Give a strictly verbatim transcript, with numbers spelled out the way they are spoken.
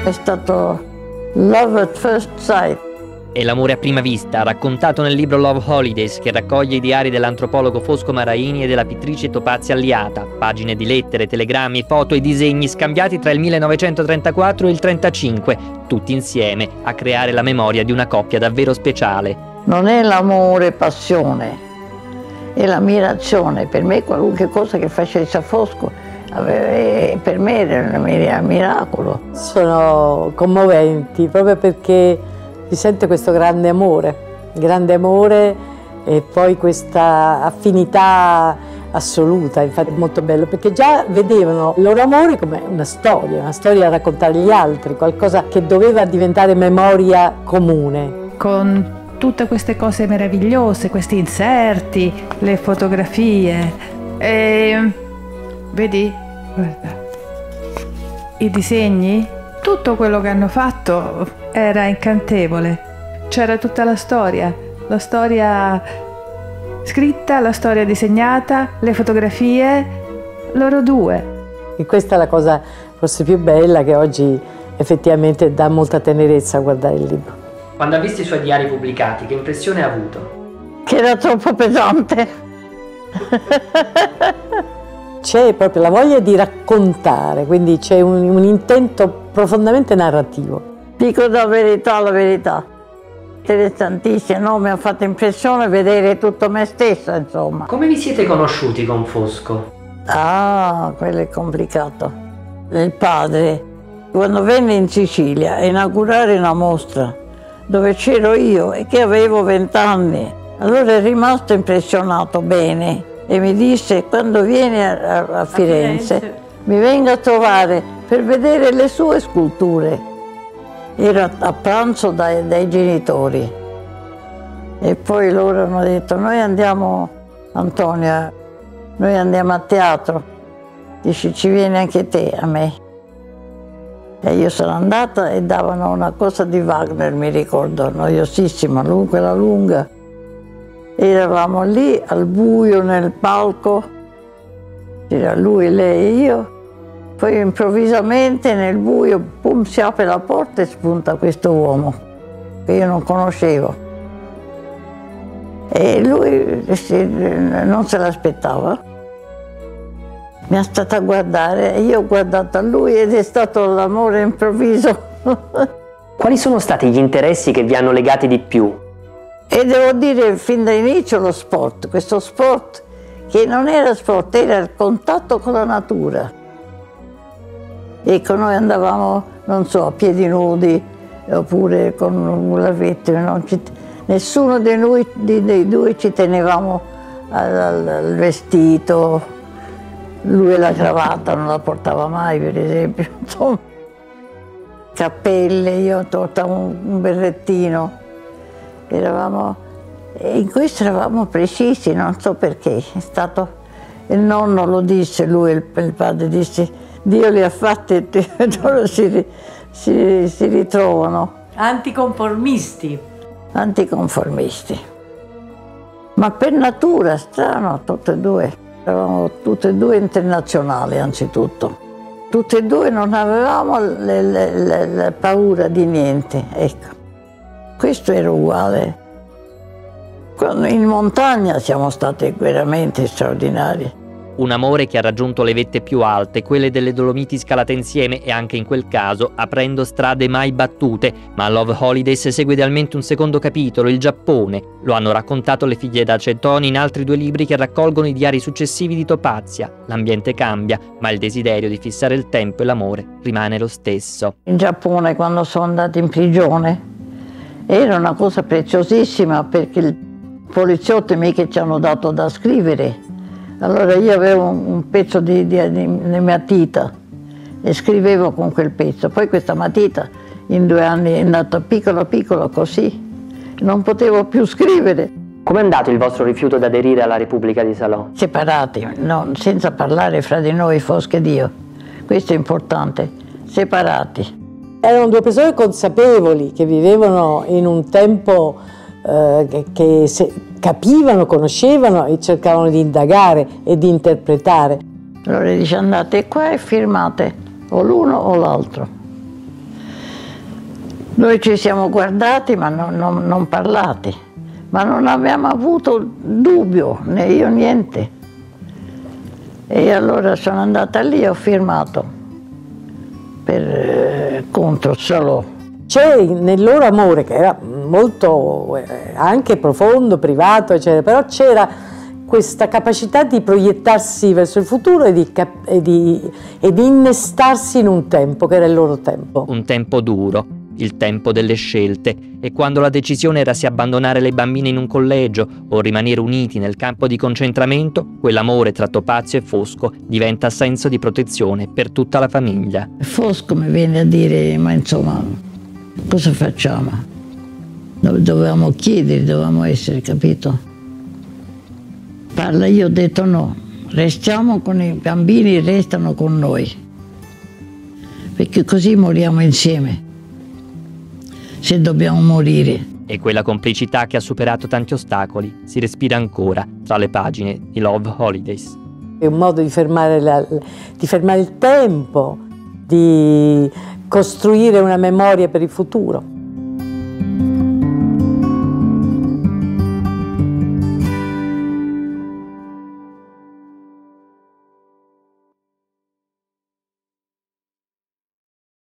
è stato love at first sight. È l'amore a prima vista, raccontato nel libro Love Holidays, che raccoglie i diari dell'antropologo Fosco Maraini e della pittrice Topazia Alliata, pagine di lettere, telegrammi, foto e disegni scambiati tra il millenovecentotrentaquattro e il trentacinque, tutti insieme a creare la memoria di una coppia davvero speciale. Non è l'amore passione, è l'ammirazione. Per me qualunque cosa che facesse Fosco, per me era un miracolo. Sono commoventi proprio perché si sente questo grande amore, grande amore e poi questa affinità assoluta. Infatti è molto bello perché già vedevano il loro amore come una storia, una storia da raccontare agli altri, qualcosa che doveva diventare memoria comune. Con tutte queste cose meravigliose, questi inserti, le fotografie, e vedi, guarda, i disegni, tutto quello che hanno fatto era incantevole. C'era tutta la storia, la storia scritta, la storia disegnata, le fotografie, loro due. E questa è la cosa forse più bella, che oggi effettivamente dà molta tenerezza a guardare il libro. Quando ha visto i suoi diari pubblicati, che impressione ha avuto? Che era troppo pesante. C'è proprio la voglia di raccontare, quindi c'è un, un intento profondamente narrativo. Dico la verità, la verità. Interessantissimo, no? Mi ha fatto impressione vedere tutto me stessa, insomma. Come vi siete conosciuti con Fosco? Ah, quello è complicato. Il padre, quando venne in Sicilia a inaugurare una mostra, dove c'ero io e che avevo vent'anni, allora è rimasto impressionato bene e mi disse: quando vieni a, a, a Firenze, Firenze mi venga a trovare per vedere le sue sculture. Ero a pranzo dai, dai genitori e poi loro hanno detto: noi andiamo, Antonia, noi andiamo a teatro, dice ci vieni anche te a me. E io sono andata e davano una cosa di Wagner, mi ricordo, noiosissima, quella lunga. Eravamo lì al buio nel palco, c'era lui, lei e io. Poi improvvisamente nel buio, pum, si apre la porta e spunta questo uomo che io non conoscevo. E lui non se l'aspettava. Mi è stata a guardare e io ho guardato a lui ed è stato l'amore improvviso. Quali sono stati gli interessi che vi hanno legati di più? E devo dire fin dall'inizio lo sport, questo sport che non era sport, era il contatto con la natura. Ecco, noi andavamo, non so, a piedi nudi, oppure con un lavetto, non ci, nessuno di noi, di, dei due ci tenevamo al, al, al vestito, lui la cravatta non la portava mai, per esempio, insomma, cappelle, io portavo un, un berrettino, eravamo, e in questo eravamo precisi, non so perché, è stato, il nonno lo disse, lui, il, il padre disse: Dio li ha fatti e loro si, si, si ritrovano. Anticonformisti. Anticonformisti. Ma per natura, strano, tutte e due. Eravamo tutte e due internazionali, anzitutto. Tutte e due non avevamo le, le, le, le paura di niente, ecco. Questo era uguale. Quando in montagna siamo stati veramente straordinari. Un amore che ha raggiunto le vette più alte, quelle delle Dolomiti scalate insieme e anche in quel caso aprendo strade mai battute, ma a Love Holidays segue idealmente un secondo capitolo, il Giappone. Lo hanno raccontato le figlie d'Acetoni in altri due libri che raccolgono i diari successivi di Topazia. L'ambiente cambia, ma il desiderio di fissare il tempo e l'amore rimane lo stesso. In Giappone, quando sono andata in prigione, era una cosa preziosissima perché i poliziotti mica ci hanno dato da scrivere. Allora io avevo un pezzo di, di, di, di matita e scrivevo con quel pezzo. Poi questa matita in due anni è andata piccola piccola così, non potevo più scrivere. Com'è andato il vostro rifiuto ad aderire alla Repubblica di Salò? Separati, no, senza parlare fra di noi, Fosco ed io. Questo è importante, separati. Erano due persone consapevoli che vivevano in un tempo eh, che, che se, capivano, conoscevano e cercavano di indagare e di interpretare. Allora dice: andate qua e firmate o l'uno o l'altro. Noi ci siamo guardati ma non, non, non parlati, ma non abbiamo avuto dubbio, né io niente. E allora sono andata lì e ho firmato per, eh, contro Salò. C'è nel loro amore, che era molto eh, anche profondo, privato, eccetera, però c'era questa capacità di proiettarsi verso il futuro e di, e, di, e di innestarsi in un tempo, che era il loro tempo. Un tempo duro, il tempo delle scelte, e quando la decisione era se abbandonare le bambine in un collegio o rimanere uniti nel campo di concentramento, quell'amore tra Topazio e Fosco diventa senso di protezione per tutta la famiglia. Fosco mi viene a dire, ma insomma, cosa facciamo? Dovevamo chiedere, dovevamo essere, capito? Parla, io ho detto no, restiamo con i bambini, restano con noi, perché così moriamo insieme, se dobbiamo morire. E quella complicità che ha superato tanti ostacoli si respira ancora tra le pagine di Love Holidays. È un modo di fermare, la, di fermare il tempo, di costruire una memoria per il futuro.